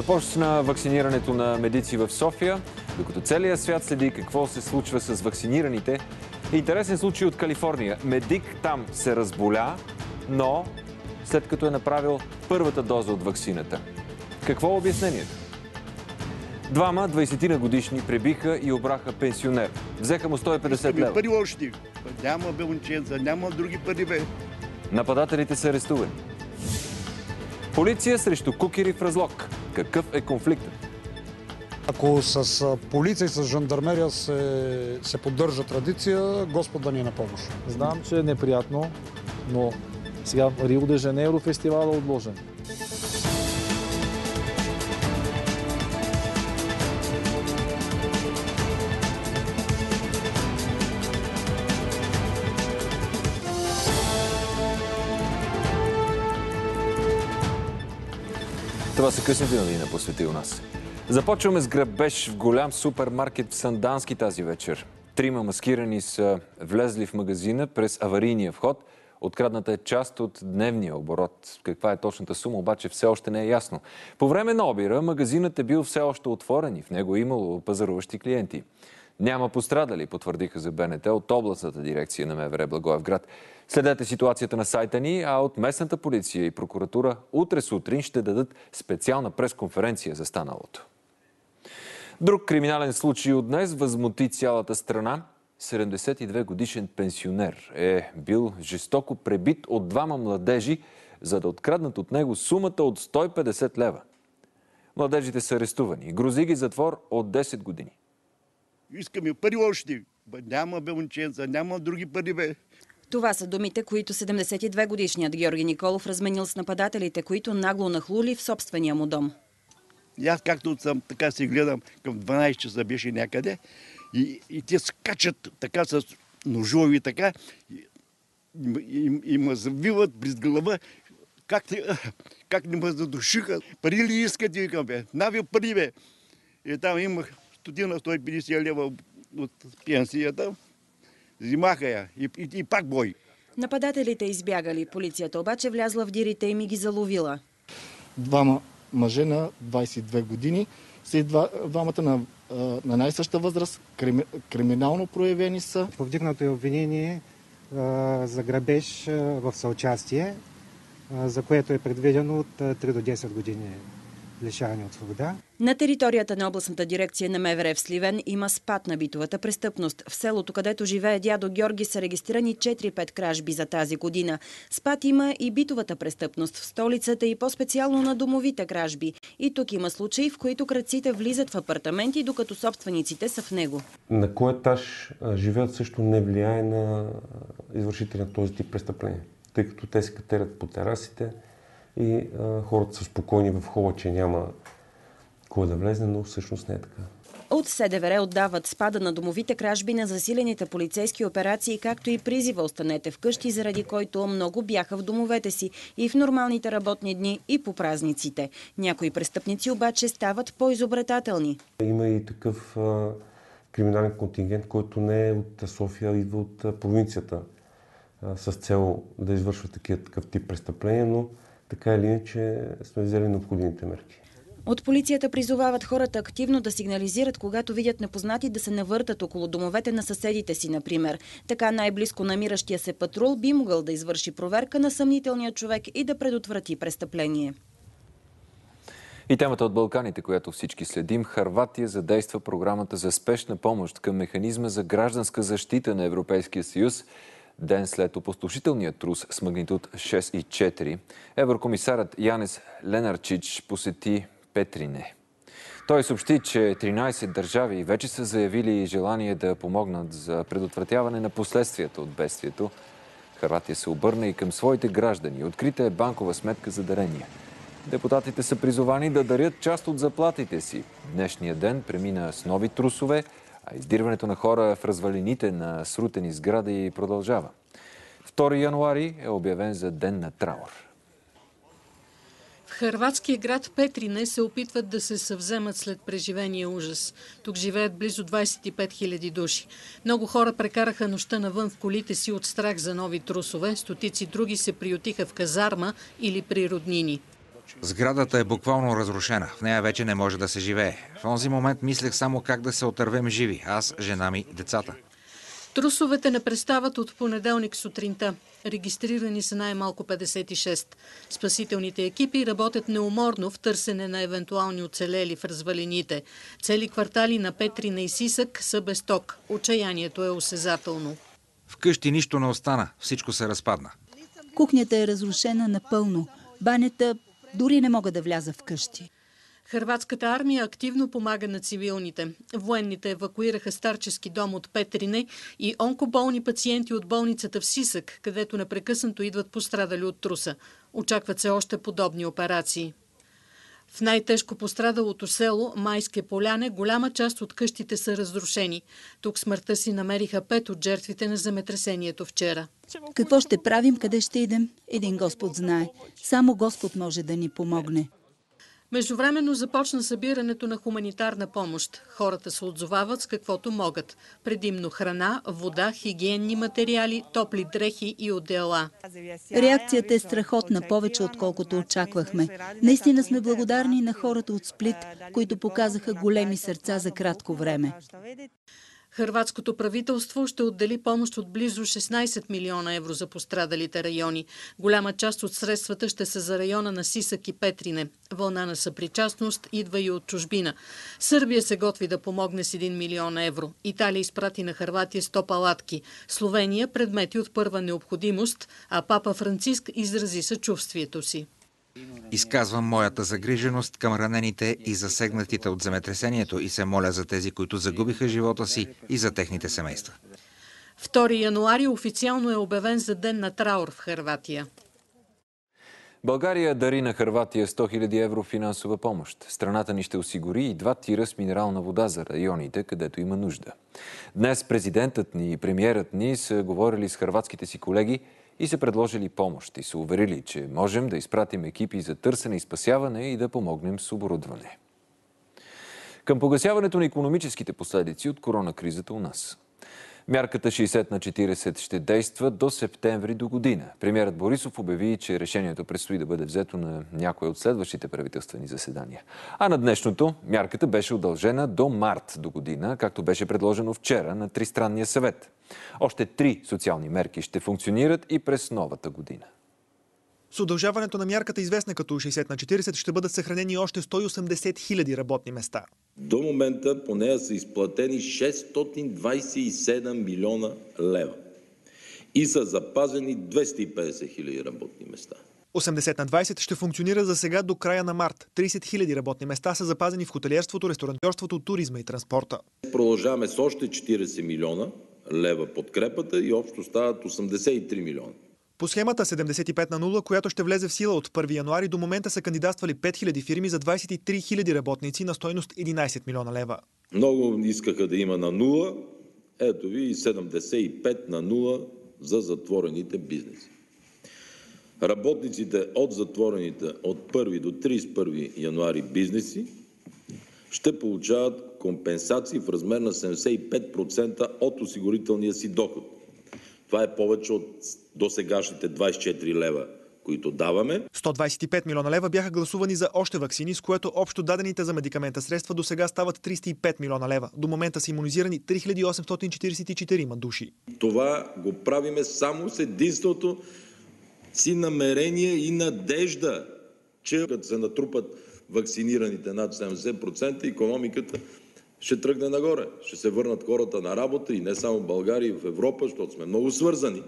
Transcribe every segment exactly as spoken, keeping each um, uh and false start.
Започна вакцинирането на медици в София, докато целият свят следи какво се случва с вакцинираните. Интересен случай от Калифорния. Медик там се разболя, но след като е направил първата доза от ваксината. Какво е обяснението? Двама двайсет годишни пребиха и обраха пенсионер. Взеха му сто и петдесет лева. Пари още. Няма белонченца, няма други пари, бе. Нападателите са арестувани. Полиция срещу кукери в Разлог. Какъв е конфликтът? Ако с полиция и с жандармерия се, се поддържа традиция, Господ да ни е на помощ. Знам, че е неприятно, но сега Рио де Жанейро фестивал е отложен. Това са късните новини на Посвети у нас. Започваме с грабеж в голям супермаркет в Сандански тази вечер. Трима маскирани са влезли в магазина през аварийния вход. Открадната е част от дневния оборот. Каква е точната сума, обаче все още не е ясно. По време на обира магазинът е бил все още отворен и в него е имало пазаруващи клиенти. Няма пострадали, потвърдиха за БНТ от областната дирекция на МВР Благоевград. Следете ситуацията на сайта ни, а от местната полиция и прокуратура утре сутрин ще дадат специална пресконференция за станалото. Друг криминален случай от днес възмути цялата страна. седемдесет и две годишен пенсионер е бил жестоко пребит от двама младежи, за да откраднат от него сумата от сто и петдесет лева. Младежите са арестувани. Грози ги затвор от десет години. Искаме пари още. Няма белонченца, няма други пари, бе. Това са думите, които седемдесет и две годишният Георги Николов разменил с нападателите, които нагло нахлули в собствения му дом. И аз както съм, така си гледам, към дванайсет часа беше някъде и, и те скачат така с ножови така и, и, и ме завиват през глава. Как, как не ме задушиха? Пари ли искате, викам, бе? Нави пари, бе. И там имах стотина сто и петдесет лева от пенсията. Взимаха я и, и, и пак бой. Нападателите избягали. Полицията обаче влязла в дирите им и ги заловила. Двама мъже на двайсет и две години, след два, двамата на, на най-съща възраст, крими, криминално проявени са. Повдигнато е обвинение а, за грабеж а, в съучастие, а, за което е предвидено от а, три до десет години лишаване от свобода. На територията на областната дирекция на МВР в Сливен има спад на битовата престъпност. В селото, където живее дядо Георги, са регистрирани четири-пет кражби за тази година. Спад има и битовата престъпност в столицата и по-специално на домовите кражби. И тук има случаи, в които крадците влизат в апартаменти, докато собствениците са в него. На кой етаж живеят също не влияе на извършителя на този тип престъпления, тъй като те се катерят по терасите и а, хората са спокойни в хола, че няма кой да влезе, но всъщност не е така. От СДВР отдават спада на домовите кражби на засилените полицейски операции, както и призива останете вкъщи, заради който много бяха в домовете си и в нормалните работни дни, и по празниците. Някои престъпници обаче стават по-изобретателни. Има и такъв а, криминален контингент, който не е от София, идва от а, провинцията а, с цел да извършва такива, такъв тип престъпления, но така или иначе сме взели необходимите мерки. От полицията призовават хората активно да сигнализират, когато видят непознати да се навъртат около домовете на съседите си, например. Така най-близко намиращия се патрул би могъл да извърши проверка на съмнителния човек и да предотврати престъпление. И темата от Балканите, която всички следим. Хърватия задейства програмата за спешна помощ към механизма за гражданска защита на Европейския съюз. Ден след опустошителния трус с магнитуд шест и четири, еврокомисарът Янис Ленарчич посети Петрине. Той съобщи, че тринайсет държави вече са заявили желание да помогнат за предотвратяване на последствията от бедствието. Хърватия се обърна и към своите граждани. Открита е банкова сметка за дарения. Депутатите са призовани да дарят част от заплатите си. Днешния ден премина с нови трусове, а издирването на хора в развалините на срутени сгради продължава. втори януари е обявен за ден на траур. В хърватския град Петрине се опитват да се съвземат след преживения ужас. Тук живеят близо двайсет и пет хиляди души. Много хора прекараха нощта навън в колите си от страх за нови трусове. Стотици други се приютиха в казарма или при роднини. Сградата е буквално разрушена. В нея вече не може да се живее. В този момент мислех само как да се отървем живи. Аз, жена ми, децата. Трусовете не престават от понеделник сутринта. Регистрирани са най-малко петдесет и шест. Спасителните екипи работят неуморно в търсене на евентуални оцелели в развалините. Цели квартали на Петрина и Сисък са без ток. Отчаянието е осезателно. Вкъщи нищо не остана. Всичко се разпадна. Кухнята е разрушена напълно. Банята дори не мога да вляза в къщи. Хърватската армия активно помага на цивилните. Военните евакуираха старчески дом от Петрине и онкоболни пациенти от болницата в Сисък, където непрекъснато идват пострадали от труса. Очакват се още подобни операции. В най-тежко пострадалото село, Майске поляне, голяма част от къщите са разрушени. Тук смъртта си намериха пет от жертвите на земетресението вчера. Какво ще правим, къде ще идем? Един Господ знае. Само Господ може да ни помогне. Междувременно започна събирането на хуманитарна помощ. Хората се отзовават с каквото могат. Предимно храна, вода, хигиенни материали, топли дрехи и одеяла. Реакцията е страхотна, повече отколкото очаквахме. Наистина сме благодарни на хората от Сплит, които показаха големи сърца за кратко време. Хърватското правителство ще отдели помощ от близо шестнайсет милиона евро за пострадалите райони. Голяма част от средствата ще са за района на Сисък и Петрине. Вълна на съпричастност идва и от чужбина. Сърбия се готви да помогне с един милион евро. Италия изпрати на Хърватия сто палатки. Словения предмети от първа необходимост, а папа Франциск изрази съчувствието си. Изказвам моята загриженост към ранените и засегнатите от земетресението и се моля за тези, които загубиха живота си, и за техните семейства. втори януари официално е обявен за ден на траур в Хърватия. България дари на Хърватия сто хиляди евро финансова помощ. Страната ни ще осигури и два тира с минерална вода за районите, където има нужда. Днес президентът ни и премиерът ни са говорили с хърватските си колеги и са предложили помощ и са уверили, че можем да изпратим екипи за търсене и спасяване и да помогнем с оборудване. Към погасяването на икономическите последици от коронакризата у нас. Мярката шейсет на четирийсет ще действа до септември до година. Премиерът Борисов обяви, че решението предстои да бъде взето на някои от следващите правителствени заседания. А на днешното мярката беше удължена до март до година, както беше предложено вчера на Тристранния съвет. Още три социални мерки ще функционират и през новата година. С удължаването на мярката, известна като шейсет на четирийсет, ще бъдат съхранени още сто и осемдесет хиляди работни места. До момента по нея са изплатени шестстотин двайсет и седем милиона лева и са запазени двеста и петдесет хиляди работни места. осемдесет на двайсет ще функционира за сега до края на март. трийсет хиляди работни места са запазени в хотелиерството, ресторантьорството, туризма и транспорта. Продължаваме с още четирийсет милиона лева подкрепата и общо стават осемдесет и три милиона. По схемата седемдесет и пет на нула, която ще влезе в сила от първи януари, до момента са кандидатствали пет хиляди фирми за двайсет и три хиляди работници на стойност единайсет милиона лева. Много искаха да има на нула. Ето ви и седемдесет и пет на нула за затворените бизнеси. Работниците от затворените от първи до трийсет и първи януари бизнеси ще получават компенсации в размер на седемдесет и пет процента от осигурителния си доход. Това е повече от досегашните двайсет и четири лева, които даваме. сто двайсет и пет милиона лева бяха гласувани за още ваксини, с което общо дадените за медикамента средства до сега стават триста и пет милиона лева. До момента са имунизирани три хиляди осемстотин четирийсет и четири души. Това го правиме само с единството си намерение и надежда, че като се натрупат вакцинираните над седемдесет процента, икономиката ще тръгне нагоре. Ще се върнат хората на работа и не само в България, и в Европа, защото сме много свързани,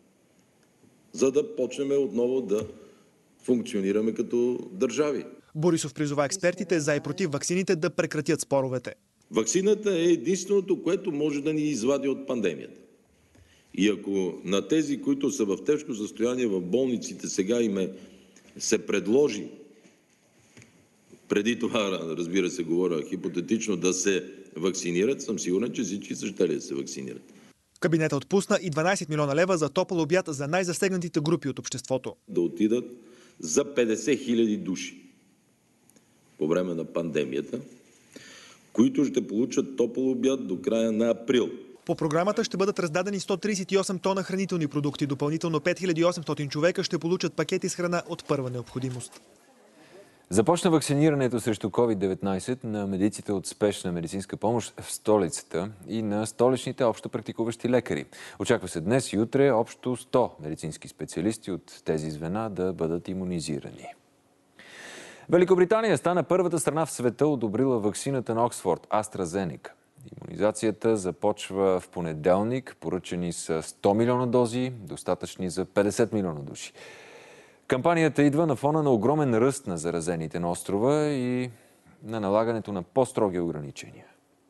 за да почнем отново да функционираме като държави. Борисов призова експертите за и против ваксините да прекратят споровете. Ваксината е единственото, което може да ни извади от пандемията. И ако на тези, които са в тежко състояние в болниците, сега им е, се предложи, преди това, разбира се, говоря хипотетично, да се вакцинират, съм сигурен, че всички са щели да се вакцинират. Кабинетът отпусна и дванайсет милиона лева за топъл обяд за най-засегнатите групи от обществото. Да отидат за петдесет хиляди души по време на пандемията, които ще получат топъл обяд до края на април. По програмата ще бъдат раздадени сто трийсет и осем тона хранителни продукти. Допълнително пет хиляди и осемстотин човека ще получат пакети с храна от първа необходимост. Започна вакцинирането срещу ковид деветнайсет на медиците от спешна медицинска помощ в столицата и на столичните общо практикуващи лекари. Очаква се днес и утре общо сто медицински специалисти от тези звена да бъдат имунизирани. Великобритания стана първата страна в света, одобрила ваксината на Оксфорд AstraZeneca. Имунизацията започва в понеделник. Поръчани са сто милиона дози, достатъчни за петдесет милиона души. Кампанията идва на фона на огромен ръст на заразените на острова и на налагането на по-строги ограничения.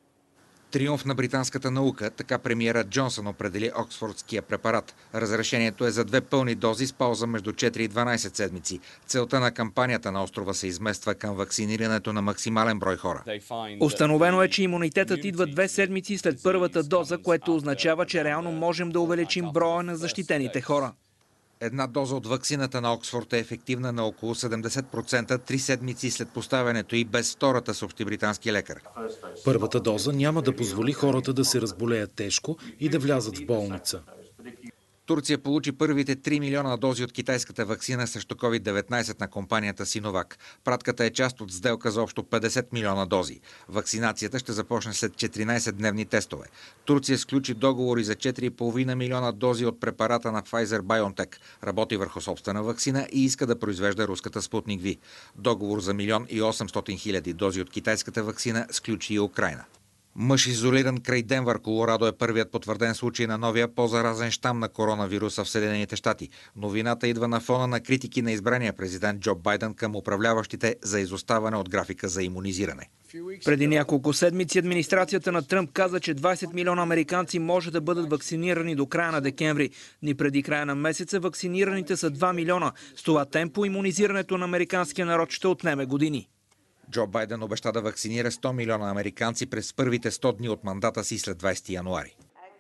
Триумф на британската наука, така премиерът Джонсън определи оксфордския препарат. Разрешението е за две пълни дози с пауза между четири и дванайсет седмици. Целта на кампанията на острова се измества към вакцинирането на максимален брой хора. Установено е, че имунитетът идва две седмици след първата доза, което означава, че реално можем да увеличим броя на защитените хора. Една доза от ваксината на Оксфорд е ефективна на около седемдесет процента три седмици след поставянето и без втората, съобщи британски лекар. Първата доза няма да позволи хората да се разболеят тежко и да влязат в болница. Турция получи първите три милиона дози от китайската ваксина срещу ковид деветнайсет на компанията Синовак. Пратката е част от сделка за общо петдесет милиона дози. Вакцинацията ще започне след четиринайсет-дневни тестове. Турция сключи договори за четири и половина милиона дози от препарата на Pfizer-BioNTech. Работи върху собствена ваксина и иска да произвежда руската Спутник Ви. Договор за милион и осемстотин хиляди дози от китайската ваксина сключи и Украйна. Мъж, изолиран край Денвър, Колорадо, е първият потвърден случай на новия по-заразен щам на коронавируса в Съединените щати. Новината идва на фона на критики на избрания президент Джо Байден към управляващите за изоставане от графика за имунизиране. Преди няколко седмици администрацията на Тръмп каза, че двайсет милиона американци може да бъдат вакцинирани до края на декември. Ни преди края на месеца вакцинираните са два милиона. С това темпо имунизирането на американския народ ще отнеме години. Джо Байден обеща да вакцинира сто милиона американци през първите сто дни от мандата си след двайсети януари.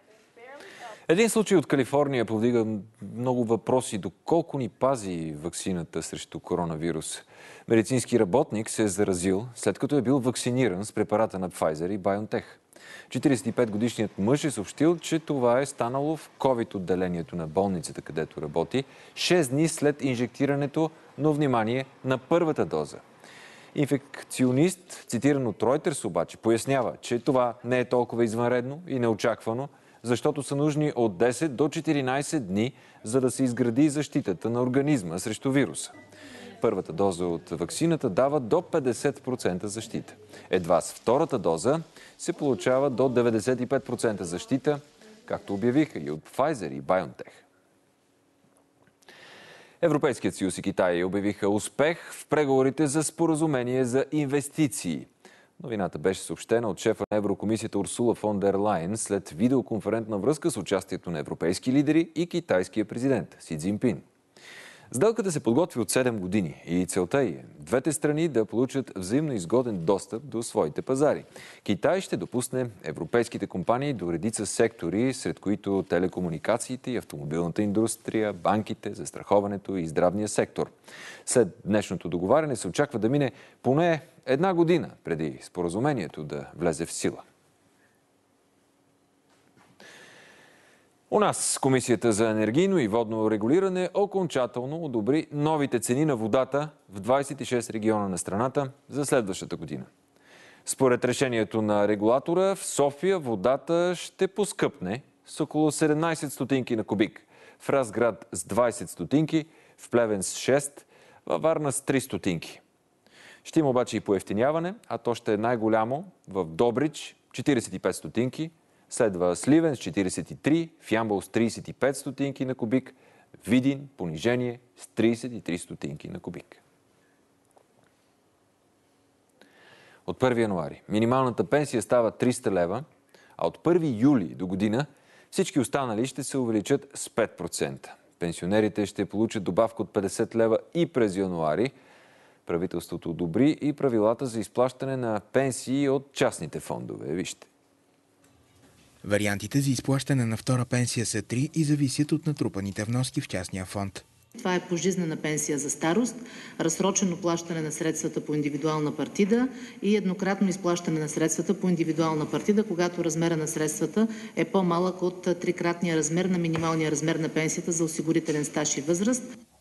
Един случай от Калифорния повдига много въпроси. Доколко ни пази ваксината срещу коронавирус? Медицински работник се е заразил, след като е бил вакциниран с препарата на Pfizer и BioNTech. четирийсет и пет годишният мъж е съобщил, че това е станало в ковид-отделението на болницата, където работи, шест дни след инжектирането, но внимание, на първата доза. Инфекционист, цитиран от Reuters, обаче пояснява, че това не е толкова извънредно и неочаквано, защото са нужни от десет до четиринайсет дни, за да се изгради защитата на организма срещу вируса. Първата доза от ваксината дава до петдесет процента защита. Едва с втората доза се получава до деветдесет и пет процента защита, както обявиха и от Pfizer и BioNTech. Европейският съюз и Китай обявиха успех в преговорите за споразумение за инвестиции. Новината беше съобщена от шефа на Еврокомисията Урсула фон дер Лайен след видеоконферентна връзка с участието на европейски лидери и китайския президент Си Цзинпин. Сделката се подготви от седем години и целта е двете страни да получат взаимно изгоден достъп до своите пазари. Китай ще допусне европейските компании до редица сектори, сред които телекомуникациите и автомобилната индустрия, банките, застраховането и здравния сектор. След днешното договаряне се очаква да мине поне една година преди споразумението да влезе в сила. У нас Комисията за енергийно и водно регулиране окончателно одобри новите цени на водата в двайсет и шест региона на страната за следващата година. Според решението на регулатора, в София водата ще поскъпне с около седемнайсет стотинки на кубик, в Разград с двайсет стотинки, в Плевен с шест, във Варна с три стотинки. Ще има обаче и поевтиняване, а то ще е най-голямо в Добрич четирийсет и пет стотинки, следва Сливен с четирийсет и три, в Ямбол с трийсет и пет стотинки на кубик, Видин понижение с трийсет и три стотинки на кубик. От първи януари минималната пенсия става триста лева, а от първи юли до година всички останали ще се увеличат с пет процента. Пенсионерите ще получат добавка от петдесет лева и през януари. Правителството одобри и правилата за изплащане на пенсии от частните фондове. Вижте. Вариантите за изплащане на втора пенсия са три и зависят от натрупаните вноски в частния фонд. Това е пожизнена пенсия за старост, разсрочено плащане на средствата по индивидуална партида и еднократно изплащане на средствата по индивидуална партида, когато размера на средствата е по-малък от трикратния размер на минималния размер на пенсията за осигурителен стаж и възраст.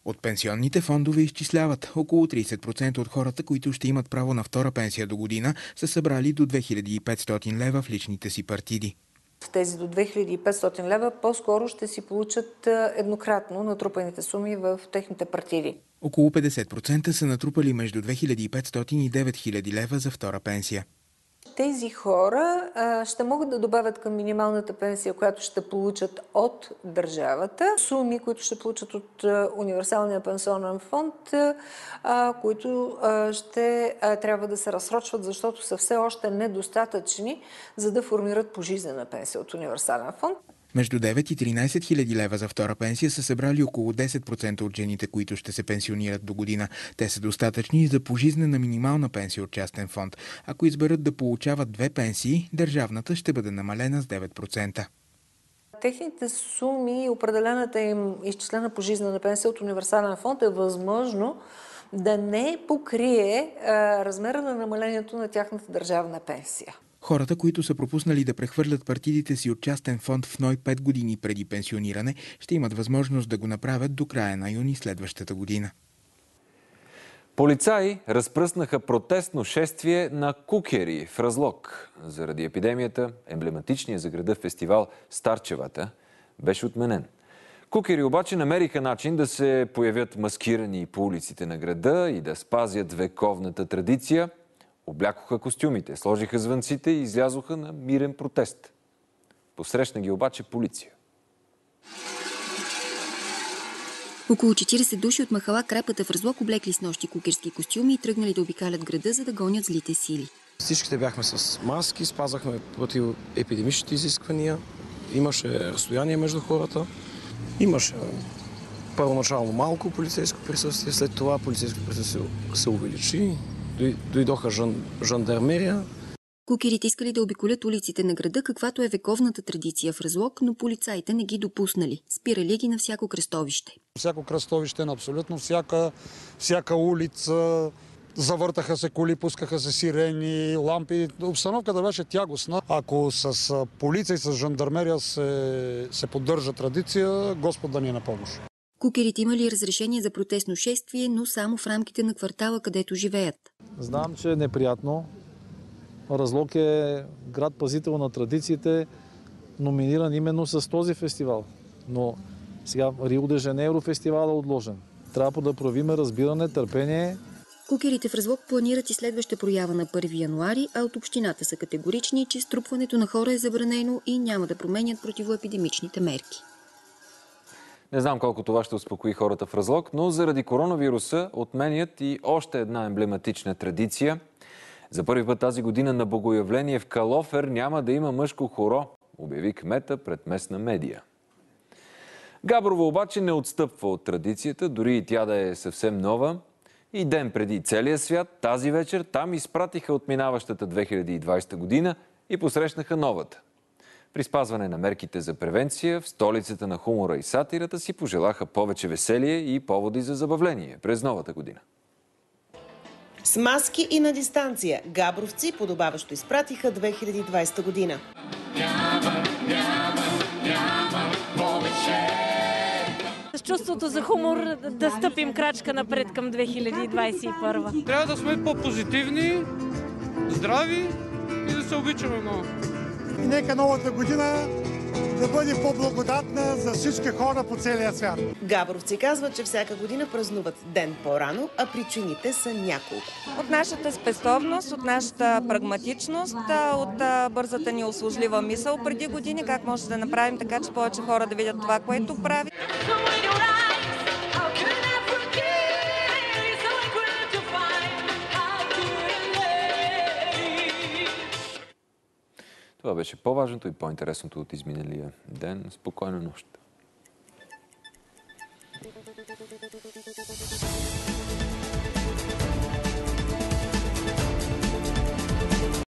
От пенсионните фондове изчисляват около трийсет процента от хората, които ще имат право на втора пенсия до година, са събрали до две хиляди и петстотин лева в личните си партиди. Тези до две хиляди и петстотин лева по-скоро ще си получат еднократно натрупаните суми в техните партиди. Около петдесет процента са натрупали между две хиляди и петстотин и девет хиляди лева за втора пенсия. Тези хора а, ще могат да добавят към минималната пенсия, която ще получат от държавата, суми, които ще получат от а, универсалния пенсионен фонд, а, които а, ще а, трябва да се разсрочват, защото са все още недостатъчни, за да формират пожизнена пенсия от универсален фонд. Между девет и тринайсет хиляди лева за втора пенсия са събрали около десет процента от жените, които ще се пенсионират до година. Те са достатъчни за пожизнена минимална пенсия от частен фонд. Ако изберат да получават две пенсии, държавната ще бъде намалена с девет процента. Техните суми и определената им изчислена пожизнена пенсия от универсален фонд е възможно да не покрие а, размера на намалението на тяхната държавна пенсия. Хората, които са пропуснали да прехвърлят партидите си от частен фонд в НОИ пет години преди пенсиониране, ще имат възможност да го направят до края на юни следващата година. Полицаи разпръснаха протестно шествие на кукери в Разлог. Заради епидемията, емблематичният за града фестивал Старчевата беше отменен. Кукери обаче намериха начин да се появят маскирани по улиците на града и да спазят вековната традиция. Облякоха костюмите, сложиха звънците и излязоха на мирен протест. Посрещна ги обаче полиция. Около четирийсет души от махала Крапата в Разлог облекли с нощи кукерски костюми и тръгнали да обикалят града, за да гонят злите сили. Всичките бяхме с маски, спазвахме противоепидемичните изисквания, имаше разстояние между хората, имаше първоначално малко полицейско присъствие, след това полицейско присъствие се увеличи. Дойдоха жан, жандармерия. Кукерите искали да обиколят улиците на града, каквато е вековната традиция в Разлог, но полицаите не ги допуснали. Спирали ги на всяко кръстовище. Всяко кръстовище, на абсолютно всяка, всяка улица. Завъртаха се коли, пускаха се сирени, лампи. Обстановката беше тягостна. Ако с полиция и с жандармерия се, се поддържа традиция, Господ да ни е на помощ. Кукерите имали разрешение за протестно шествие, но само в рамките на квартала, където живеят. Знам, че е неприятно. Разлог е град пазител на традициите, номиниран именно с този фестивал. Но сега Рио де Жанейро фестивал е отложен. Трябва да проявим разбиране, търпение. Кукерите в Разлог планират и следваща проява на първи януари, а от общината са категорични, че струпването на хора е забранено и няма да променят противоепидемичните мерки. Не знам колко това ще успокои хората в Разлог, но заради коронавируса отменят и още една емблематична традиция. За първи път тази година на богоявление в Калофер няма да има мъжко хоро, обяви кмета пред местна медия. Габрово обаче не отстъпва от традицията, дори и тя да е съвсем нова. И ден преди целия свят, тази вечер, там изпратиха отминаващата две хиляди и двадесета година и посрещнаха новата. При спазване на мерките за превенция, в столицата на хумора и сатирата си пожелаха повече веселие и поводи за забавление през новата година. С маски и на дистанция габровци подобаващо изпратиха две хиляди и двадесета година. Няма, няма, няма повече. С чувството за хумор да стъпим крачка напред към две хиляди двадесет и първа. Трябва да сме по-позитивни, здрави и да се обичаме много. И нека новата година да бъде по-благодатна за всички хора по целия свят. Габровци казват, че всяка година празнуват ден по-рано, а причините са няколко. От нашата спестовност, от нашата прагматичност, от бързата ни услужлива мисъл преди години, как може да направим така, че повече хора да видят това, което прави. Това беше по-важното и по-интересното от изминалия ден. Спокойна нощ!